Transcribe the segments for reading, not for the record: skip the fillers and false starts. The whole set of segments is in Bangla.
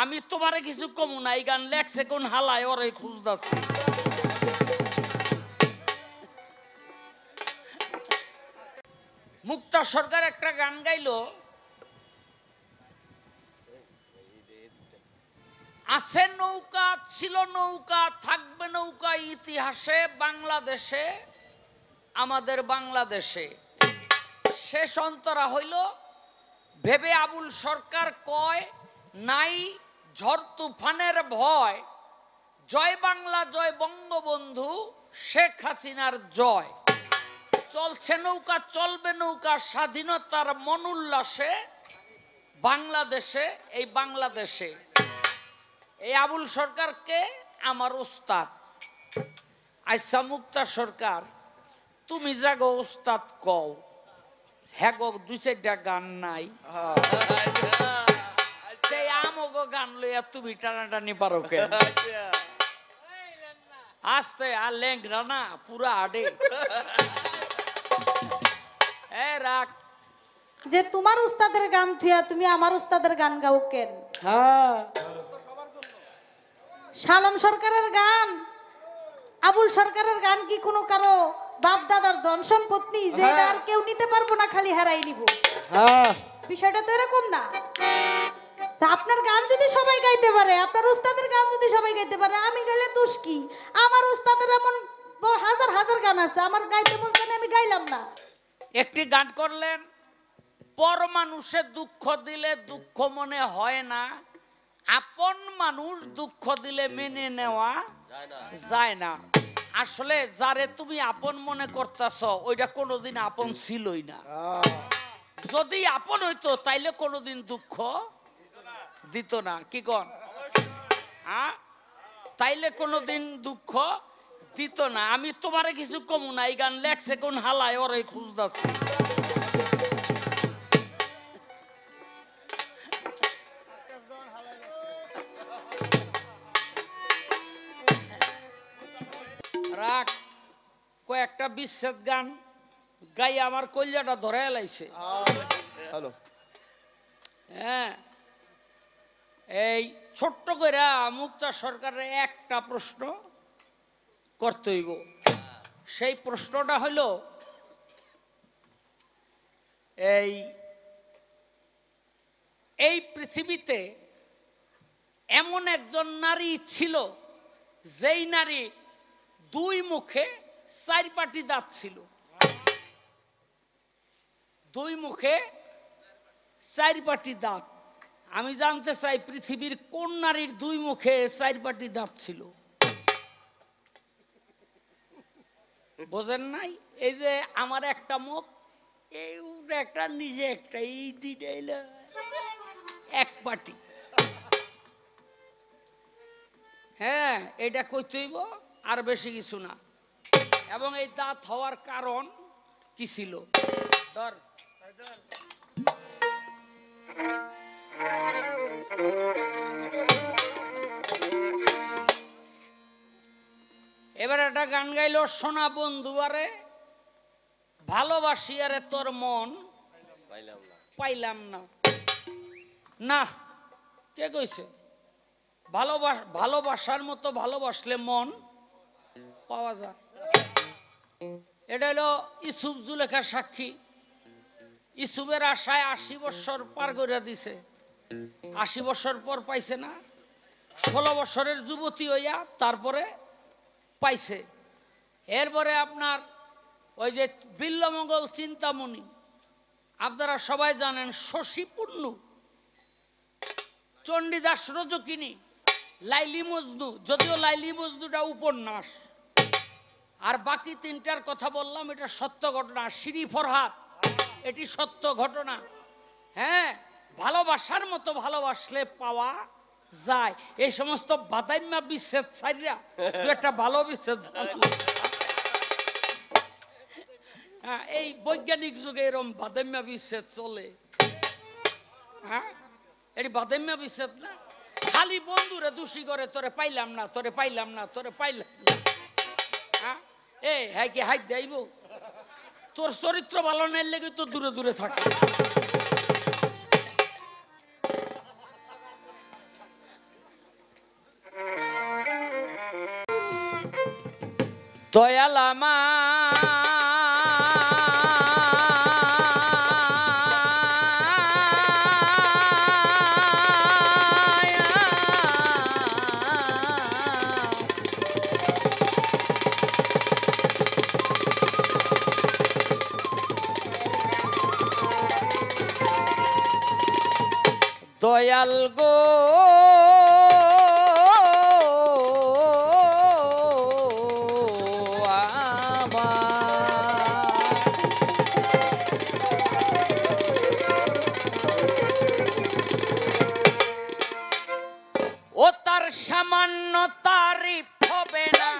আমি তোমারে কিছু কমু না, এই গান লেখছে কোন হালায় ওরে খুঁজতাছি। মুক্তা সরকার একটা গান গাইলো, আছে নৌকা ছিল নৌকা থাকবে নৌকা ইতিহাসে বাংলাদেশে আমাদের বাংলাদেশে। শেষ অন্তরা হইল ভেবে আবুল সরকার কয় নাই ঝড় তুফানের ভয়, জয় বাংলা জয় বঙ্গবন্ধু শেখ হাসিনার জয়। চলছে নৌকা চলবে নৌকা স্বাধীনতার মনোল্লাসে বাংলাদেশে এই বাংলাদেশে। এই আবুল সরকারকে আমার উস্তাদ। আচ্ছা মুক্তা সরকার তুমি যাগো উস্তাদ কও, হ্যাঁ গো দুই চারটা গান নাই, আমগো গান লইয়া তুমি টানাটানি পারো কেন? আস্তে আর লেংরা না পুরা আডে রাখ যে তোমার উস্তাদের গান থিয়া তুমি আমার উস্তাদের গান গাও কেন? হ্যাঁ শালম সরকারের গান আবুল সরকারের গান কি কোনো কারো বাপ দাদার ধন সম্পত্তি যে এটা আর কেউ নিতে পারবো না, খালি হারাই নিব? হ্যাঁ বিষয়টা তো এরকম না। তা আপনার গান যদি সবাই গাইতে পারে, আপনার উস্তাদের গান যদি সবাই গাইতে পারে, আমি গাইলে দোষ কি? আমার উস্তাদের এমন হাজার হাজার গান আছে, আমার গাইতে মন চায় না, আমি গাইলাম না। একটি গান করলেন, পর মানুষের দুঃখ দিলে দুঃখ মনে হয় না, আপন মানুষ দুঃখ দিলে মেনে নেওয়া যায় না। আসলে যারে তুমি আপন মনে করতেছ ওইটা কোনোদিন আপন ছিলই না। যদি আপন হইতো তাইলে কোনোদিন দুঃখ দিত না। কি কন? হ্যাঁ, তাইলে কোনোদিন দুঃখ দিত না। আমি তোমারে কিছু কমু না, এই গান লেখছে কোন হালায় ওরে খুঁজতাছি। রাখ কয়েকটা বিচ্ছেদ গান গাই আমার কলিজাটা ধরে এলাইছে। হ্যাঁ, এই ছোট্ট করে মুক্তা সরকারের একটা প্রশ্ন করতে হইব। সেই প্রশ্নটা হইল এই পৃথিবীতে এমন একজন নারী ছিল যেই নারী দুই মুখে চার পাটি দাঁত ছিল। দুই মুখে চার পাটি দাঁত। আমি জানতে চাই পৃথিবীর কোন নারীর দুই মুখে চার পাটি দাঁত ছিল? বোঝেন নাই? এই যে আমার একটা মুখ, এই একটা নিজে একটা, এই দুইটা এক পাটি। হ্যাঁ, এটা কইতে হইব, আর বেশি কিছু না। এবং এই দাঁত হওয়ার কারণ কি ছিল? ধর এবার একটা গান গাইলো, সোনা বন্ধু আরে ভালোবাসি আরে তোর মন পাইলাম না। না, কে কইছে? ভালোবাসার মতো ভালোবাসলে মন পাওয়া যায়। এটা হলো ইসুফ জুলেখার সাক্ষী। ইসুফের আশায় 80 বছর পার করে দিছে, 80 বছর পর পাইছে না। 16 বছরের যুবতী হইয়া তারপরে পাইছে। এরপরে আপনার ওই যে বিল্লমঙ্গল চিন্তামণি, আপনারা সবাই জানেন, শশী পুন্নু, চণ্ডীদাস রজকিনী, লাইলি মজনু, যদিও লাইলি মজনুটা উপন্যাস, আর বাকি তিনটার কথা বললাম এটা সত্য ঘটনা। শিরি ফরহাদ, এটি সত্য ঘটনা। হ্যাঁ, ভালোবাসার মতো ভালোবাসলে পাওয়া যায়। এই সমস্ত বাদাইম্যা বিচ্ছেদ ছাইরা তুই একটা ভালো বিচ্ছেদ। হ্যাঁ, এই বৈজ্ঞানিক যুগে এরকম বাদাইম্যা বিচ্ছেদ চলে। হ্যাঁ, এটি বাদাইম্যা বিচ্ছেদ না। খালি বন্ধুরে দোষী করে, তোরে পাইলাম না, তোরে পাইলাম না, তোরে পাইলাম না। হ্যাঁ, এই হ্যাঁ কি হাই দেব? তোর চরিত্র ভালো নাই লেগে তো দূরে দূরে থাকে। দয়াল আমার দয়াল গো ও তার সামান্য তারিফ হবে না,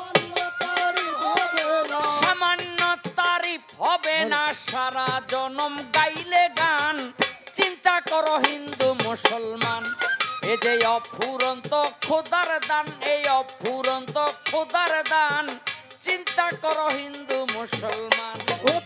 সামান্য তারিফ হবে না, সারা জনম গাইলে গান। চিন্তা করো হিন্দু মুসলমান, এ যে অফুরন্ত খোদার দান, এই অফুরন্ত খোদার দান। চিন্তা করো হিন্দু মুসলমান।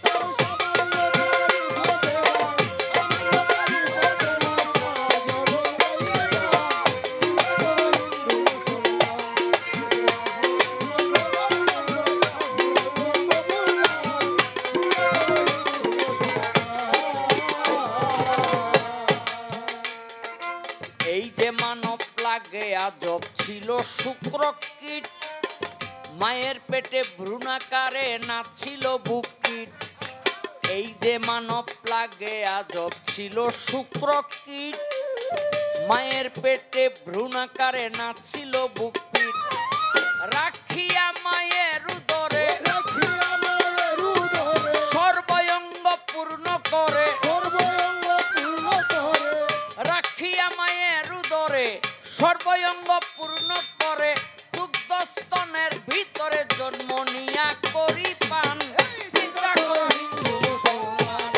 এই যে মানব লাগে আজব ছিল শুক্র কীট, মায়ের পেটে ভ্রূণাকারে নাছিল বুক কীট। এই যে মানব লাগে আজব ছিল শুক্র কীট, মায়ের পেটে ভ্রূণাকারে নাছিল বুক কীট। রাখিয়া মায়ের উদরে সর্বঙ্গ পূর্ণ করে, রাখিয়া মায়ের উদরে সর্বঙ্গ পূর্ণ করে, দুগ্ধস্তনের ভিতরে জন্ম নিয়া করি পান। চিন্তা করো হিন্দু মুসলমান।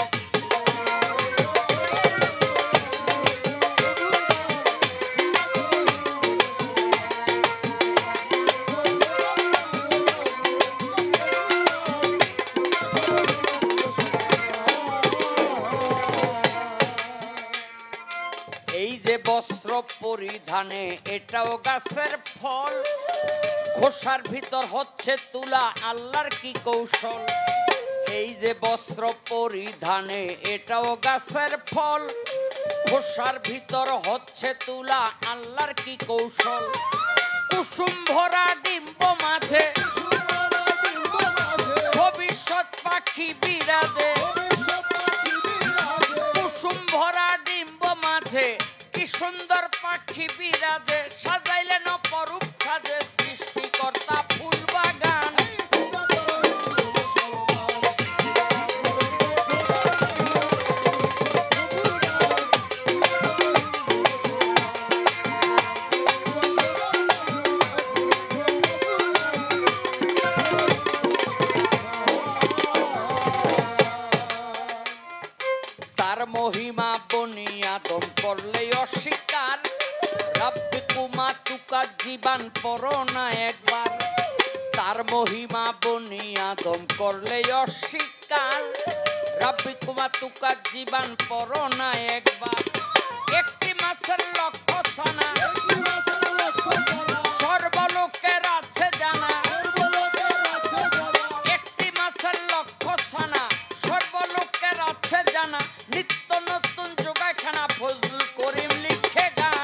এই যে বস্ত্র পরিধানে এটাও গাছের ফল, খোসার ভিতর হচ্ছে তুলা, আল্লাহর কি কৌশল। এই যে বস্ত্র পরিধানে এটাও গাছের ফল, খোসার ভিতর হচ্ছে তুলা, আল্লাহর কি কৌশল। কুসুম ভরা ডিম্ব মাঝে ভবিষ্যৎ পাখি বিরাজে, কুসুম ভরা ডিম্ব মাঝে কি সুন্দর পাখি বিরাজে, সাজাইলেন অপরূপ সাজে সৃষ্টিকর্তা ফুল বাগান। তার মহিমা বনি আদম করলে অস্বীকার, রাব্বি কুমা তুকা জীবন পড়ো না একবার। তার মহিমা বনি আদম করলে অস্বীকার, রাব্বি কুমা তুকা জীবন পড়ো না একবার। একটি মাছের লক্ষ্য ছানা সর্বলোকের আছে জানা, একটি মাছের লক্ষ্য ছানা সর্বলোকের আছে জানা। নিত্য নতুন যোগাখানা ফজলুল করিম লিখে গান।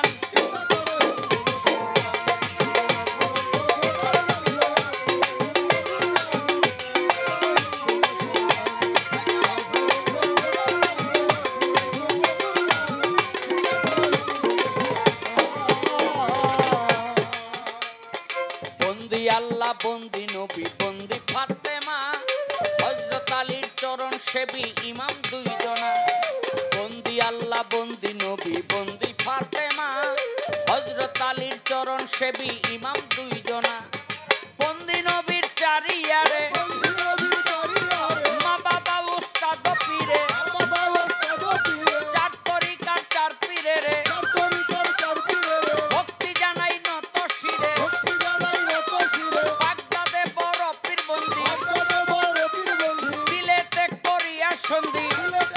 বন্দি আল্লাহ বন্দি নবী বন্দি ফাতেমা, হযরত আলীর চরণ সেবী ইমাম দুইজনা। বন্দি আল্লাহ বন্দি নবী বন্দি ফাতেমা, হযরত আলীর চরণ সেবী ইমাম দুইজনা। বন্দি নবীর চারিয়ারে মা বাবা উস্তাদ পীরে, চার তরিকার চার পীরে রে ভক্তি জানাই নত শিরে। বাগদাদে বড় পীর বন্দি, দিলেতে করিয়া সন্ধি,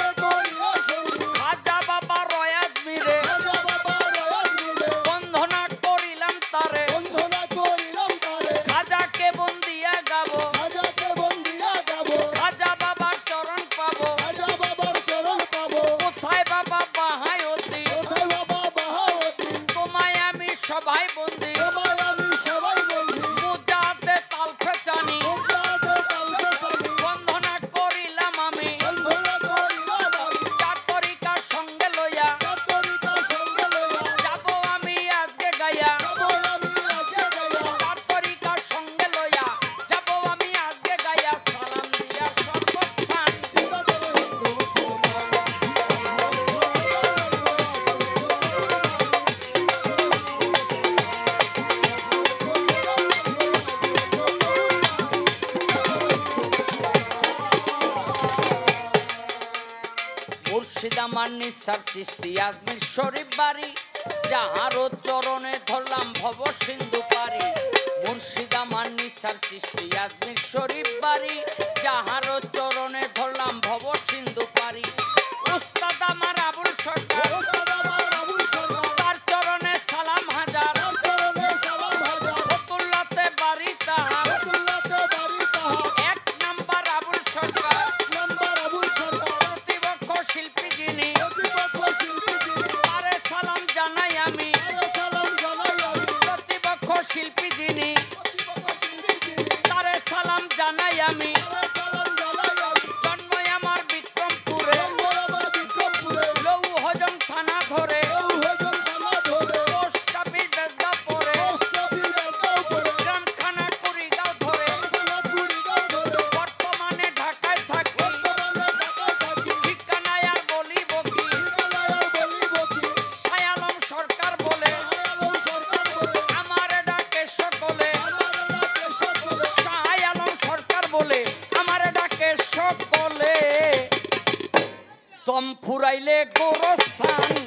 খাজা বাবা রয়াত মিরে বন্ধনা করিলাম তারে, খাজাকে সবাই বন্দি তোমায় আমি সবাই বন্ধু মুজাতে তাল ফেচানি মুদ্রাতে কালকে জানি বন্ধনা করিলাম আমি বন্ধনা করিলাম আমি চার তরিকার সঙ্গে লইয়া কাতরিকা সঙ্গে লইয়া যাব আমি আজকে গাইয়া যাবো আমি আগে গাইয়া চার তরিকার সঙ্গে লইয়া যাব আমি আজকে গাইয়া সালাম দিয়া সর্বস্থান চিন্তা করে মুর্শিদ আমার নিঃসার চিস্তি আজমির শরীফ বাড়ি যাহারও চরণে ধরলাম ভব সিন্ধু পারি মুর্শিদ আমার নিঃসার চিস্তি আজমির শরীফ বাড়ি যাহারও চরণে ধরলাম ভব সিন্ধু পারি উস্তাদ আমার আবুল সরকার ওস্তাদ আমার আবুল সরকার তার চরণে সালাম হাজার তার চরণে সালাম হাজার ফতুল্লাতে বাড়ি তাহার আব্দুল্লাহকে বাড়ি তাহার এক নাম্বার আবুল সরকার নাম্বার আবুল সরকার প্রতিপক্ষ শিল্পী যিনি প্রতিপক্ষ শিল্পী যিনি তারে সালাম জানাই আমি আরে সালাম জানাই আমি প্রতিপক্ষ শিল্পী যিনি প্রতিপক্ষ শিল্পী যিনি তারে সালাম জানাই আমি আরে সালাম জানাই আমি জন্ম আমার বিক্রমপুরে জন্ম আমার বিক্রমপুরে লৌ হজম থানা ধরে কেউ হজন থানা ধরে পোস্ট অফিস বেজগাঁও পরে পোস্ট অফিস বেলগাঁও পরে গ্রামখানা কুড়িগাঁও ধরে কারখানা কুড়িগাঁও ধরে বর্তমানে ঢাকায় থাকি বর্তমানে ঢাকায় থাকি ঠিকানায় আর বলিব কি ঠিকানায় বলিব কি শায়ালম সরকার বলে আয়ালম সরকার বলে আমার ডাকে সকলে আমার রাতে সকলে শায়ালম সরকার বলে আমার ডাকে সকলে দম ফুরাইলে গোরস্থান